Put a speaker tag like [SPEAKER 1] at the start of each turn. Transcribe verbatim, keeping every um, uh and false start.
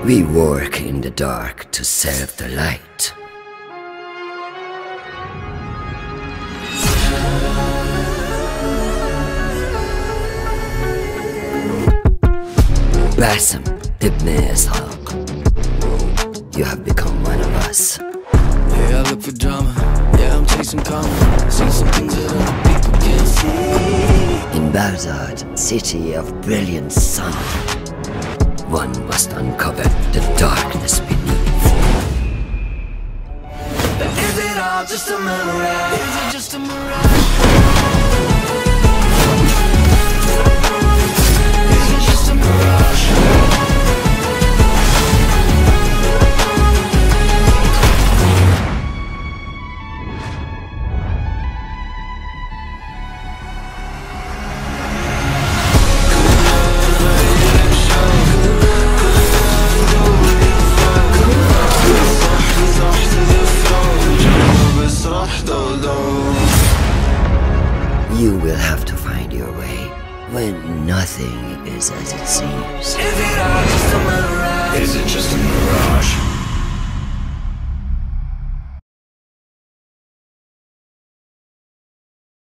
[SPEAKER 1] We work in the dark to serve the light. Basim Ibn Ishaq, you have become one of us.
[SPEAKER 2] Yeah, I look for drama. Yeah, I'm chasing karma. See some things that other people can't see.
[SPEAKER 1] In Baghdad, city of brilliant sun, one must uncover the darkness beneath.
[SPEAKER 2] Is it all just a mirage? Is it just a mirage? Is it just a mirage?
[SPEAKER 1] You will have to find your way when nothing is as it seems.
[SPEAKER 2] Is it all just a mirage? Is it just a mirage?